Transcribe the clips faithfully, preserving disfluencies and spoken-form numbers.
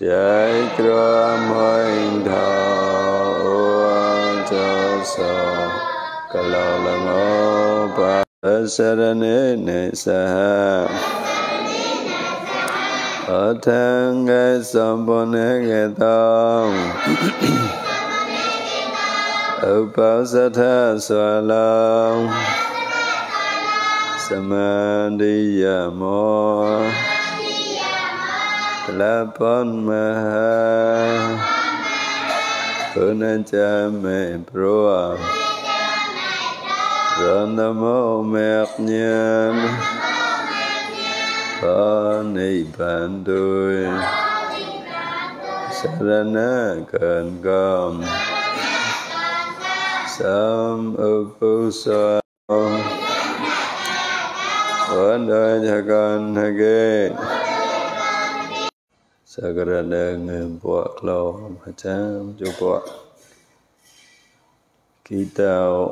trái cua môi thọ cho so cả lò là ngô ba sa ra nê nê sa ở thang nghe som bồ nê nghe tông ở bao sa tha xoa long samadhiya mo la pon ma punacha me pro rana mo mẹt nhân có ni bàn đôi sarana cần gom sam upuso vấn đời cha con hay ghê sagara dengan buat lo macam cuba kita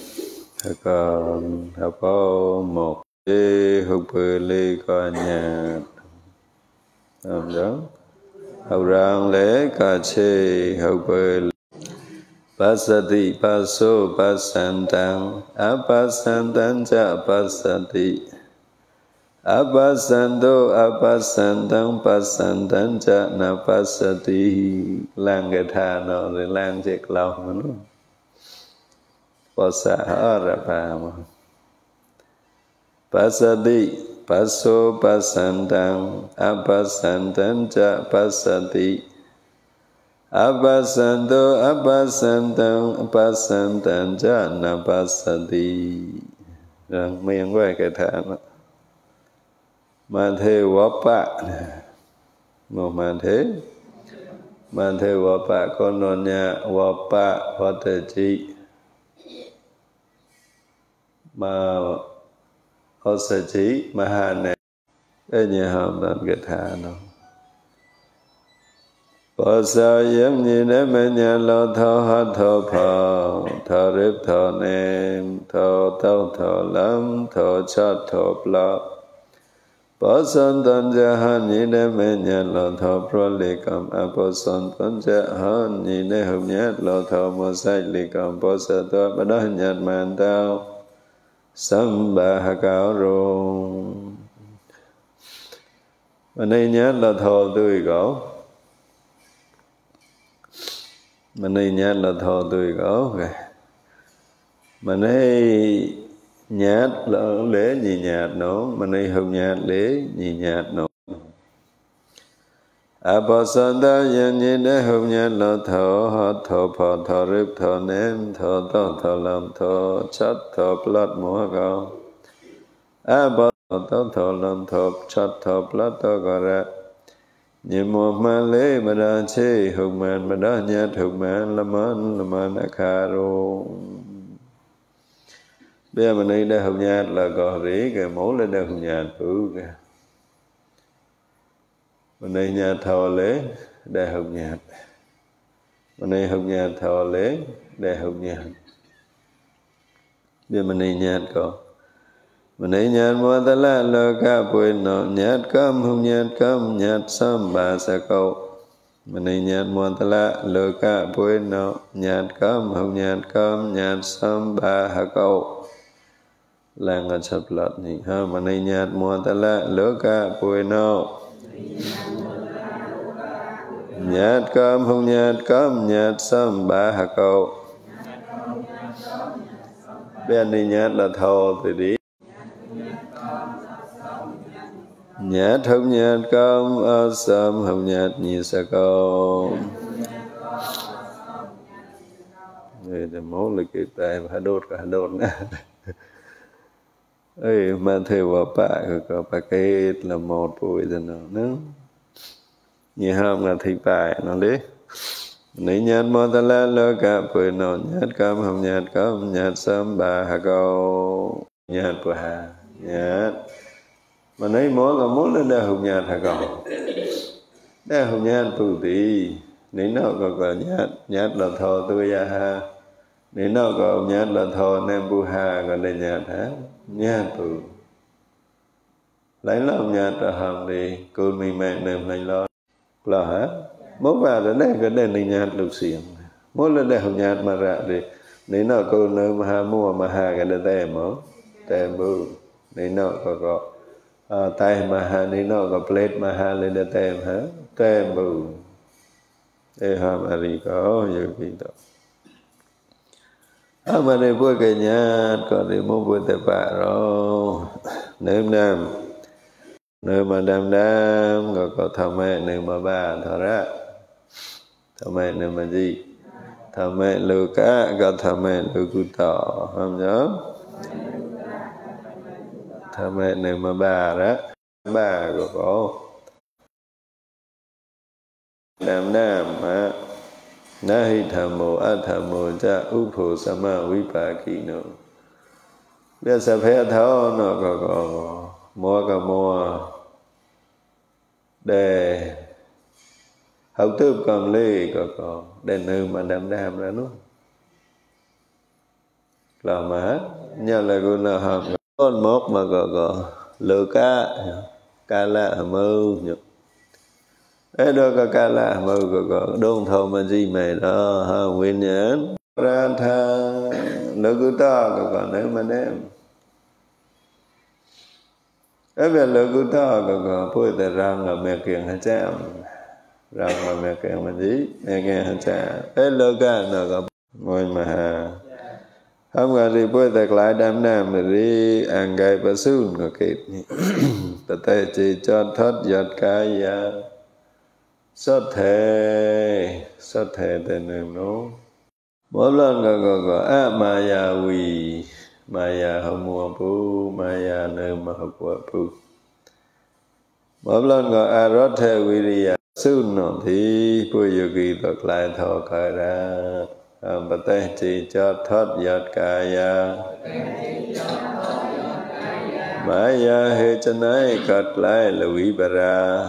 akan apa một cái hộp bể coi nhà làm đó hậu rang lễ cà chê hộp bể pasati paso pasantang apasantang cha pasati apasanto apasantang pasantang cha napasati lang cái thà nó rồi lang chết lòng mà nó pasa ở ra mà pasati paso pasantang apasantang cha pasati apasanto apasantang apasantang cha napasati rằng miệng quay cái thà nó mà thế wapa một mà thế mà thế wapa con non nhà wapa wate chi mà họ sẽ chỉ mà hà này cái nhà hòm làm cái thà nó bỏ sao giống như nếu mà nhà lo thọ hát thọ phò thọ rếp thọ nêm thọ tao thọ lắm thọ chát thọ plọ bỏ son tân cha han nhị đế mê nhạt lo thọ pro lì cầm a bỏ son tân cha han nhị đế hụp nhát lo thọ mô sách lì cầm bỏ sa toa bà đó nhạt màn tao sam ba ha cao rung mà này nhát lo thọ tươi gỗ mà này nhát là thọ tươi gỗ mà này nhát là lễ gì nhạt nó mà này không nhạt lễ gì nhạt nó à bỏ san ta dân như để không nhạt là thọ hát thọ phò thọ rếp thọ ném thọ to thọ làm thọ chát thọ plát múa cao à bỏ thọ thọ làm thọ chát thọ plát to gà ra như một mà lễ mà đã chê hùng màn mà đã nhát hùng màn là màn là màn đã khá rồi bây giờ mình đi đây hùng nhát là gò rỉ kìa mẫu lên đây hùng nhát ừ kìa mình đi nhát thọ lễ đây hùng nhát mình đi hùng nhát thọ lễ đây hùng nhát bây giờ mình đi nhát có mình đi nhát mua ta la lơ ca bùi nọ nhát cơm hùng nhát cơm nhát xăm bà sa câu mình đi nhát mua ta la lơ ca bùi nọ nhát cơm hùng nhát cơm nhát xăm bà ha câu lang ở chập lợt nhỉ ha mình đi nhát mua ta la lơ ca bùi nọ nhát cơm hùng nhát cơm nhát xăm bà ha câu bên đi nhát là thô thì đi nhát hồng nhát cơm ơ sâm hồng nhát nhị sa câu đây là máu là cái tay và đốt cả đốt nè ơi mà thầy vào bạ có bà cái là một bụi rồi nó nữa như hôm là thầy bài nó đấy nếu nhát mô ta la lơ cả bụi nó nhát cơm hồng nhát cơm nhát sâm bà hà câu nhát bụi hà nhát mà nấy món là món lên đây hùng nhạt hả cậu đây hùng nhạt tù tì nếu nào có có nhát nhát là thò tôi ya ha nếu nào có nhát là thò nem bu ha còn đây nhạt hả nhát tù lấy lòng nhát là hầm đi cô mình mẹ nêm lấy lo là hả mỗi vào đến đây cái đây này nhạt được xiềng mỗi lần đây không nhạt mà ra thì nếu nó cô nơi mà ha mua mà ha cái đây tem mở tem bự nếu nó có có à, tay mà ha nếu nó có plate mà ha lên đây tem hả tem bự để ham ari có nhiều cái đó à mà đây vui cái nhạt còn đi mua vui tập rồi nếu nam nơi mà đam đam rồi có thằng mẹ nơi mà bà thở ra thằng mẹ nơi mà gì thằng mẹ lưu cá có thằng mẹ lưu cụ tỏ không nhớ thằng mẹ nơi mà bà đó bà của có đam đam mà na hi tham mô a tham mô cha upo sama vipakino bây giờ phải tháo nó có có mua cả mua để học tập còn lì có có để nơi mà đam đam ra nó là mà nhờ là con là học con mốt mà có có lừa cá cá lạ mơ nhở ấy đó có cá lạ mơ có có đôn thầu mà gì mày đó ha nguyên nhẫn ra tha lừa cứ ta có có nếu mà đem ấy về lừa cứ ta có có bôi tại răng là mẹ kiêng hay chạm răng là mẹ kiêng mà gì mẹ kiêng hay chạm ấy lừa cá nó có ngồi mà hà không có gì bôi tại lại đam nam rồi đi ăn gai bả xuân có kịp tại tay chỉ cho thoát giọt cái ya xuất thể xuất thể tên nương nó mỗi lần có có có á maya vi maya không mua pu maya nơi mà học qua pu mỗi lần có arothe viriya xuân nó thì bôi yogi thật lại thọ khởi ra bát tay chỉ cho thoát giọt cái ya maya hệ chân ấy cất lại là vi bara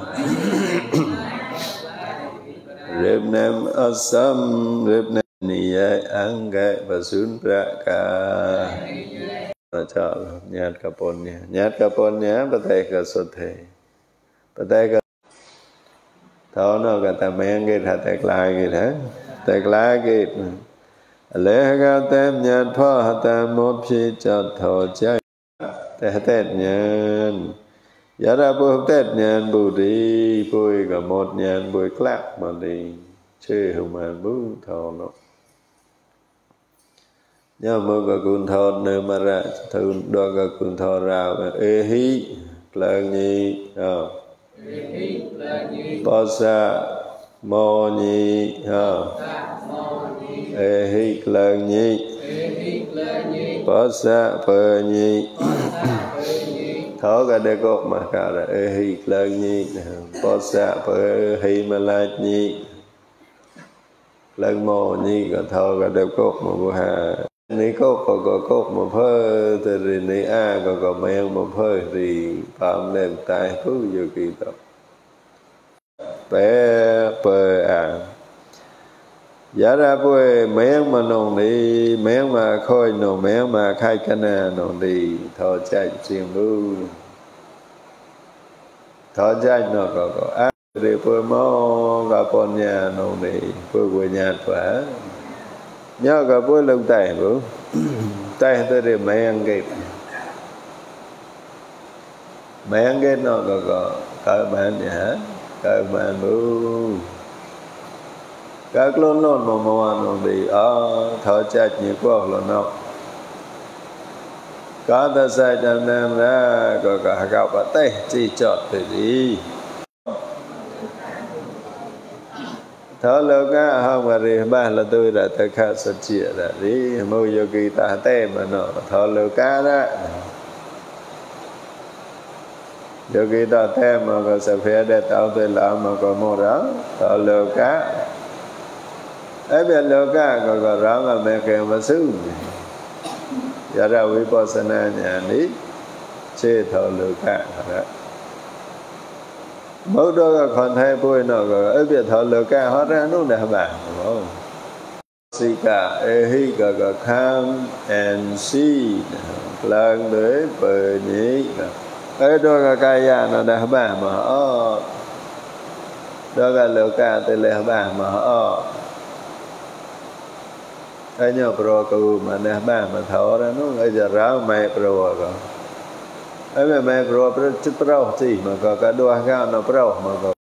rệp nam asam rệp nam niyai anggai và sun praka cho nhát kapon nha nhát kapon nha bát tay cả xuất thể bát tay cả thọ nó cả ta men cái thà tay lại cái thế tay lại cái lẽ ga tem nhát pha ta một chi cho thọ cháy tay tết nhàn giá ra bôi tết nhàn bù đi bôi cả một nhàn bôi clap mà đi chơi không mà bú thọ nó nhớ mơ cả cuốn thọ nơi mà ra thường đo cả cuốn thọ rào ê hí lần nhi à bó sa mô nhi à ê hí lần nhi bó sa phơ nhi thọ cả đề cốt mà cả là ê hí lần nhi bó sa phơ hí mà la nhi lần mô nhi cả thọ cả đề cốt mà bố hà ní cốt có có cốt mà phơ thì ní a có có men mà phơ thì phạm lên tai phú vô kỳ tập bé pơ à giá ra bôi men mà nồng đi men mà khôi nồng men mà khai cana nồng đi thọ chạy xiêm bưu thọ chạy nó có có a đi bôi mò gặp con nhà nồng đi bôi bôi nhạt quá nhớ cả bôi lông tay bố tay tôi để mấy ăn kịp mấy ăn kịp nó có có cơ bản gì hả cơ bản bố các lôn lôn mà mà nó đi ở thở chết như quá là nó có ta sai đam nam ra có cả gặp ở tay chỉ chọt thì đi thọ lô cá không mà đi ba là tôi đã tới khá sạch chia đã đi mô yogi ta tê mà nó thọ lô cá đó yogi ta tê mà có sẽ phê để tạo tôi làm mà có mô đó thọ lô cá ấy bên lô cá có có rõ mà mẹ kèm mà xứ giờ ra vipassana nhà ní chê thọ lô cá đó mỗi đôi còn thay bôi nó ở biệt thọ lừa ca hóa ra nó đã bà không sika ehi cả cả come and see lần đấy bờ nhí ở đôi cả cái nhà nó đã bà mà đó là lựa cả từ lệ bà mà họ cái nhau pro cứ mà nè bà mà thọ ra nó bây giờ ráo mẹ pro rồi ấy mẹ mẹ pro pro chút pro gì mà có cả đua cao nó pro mà có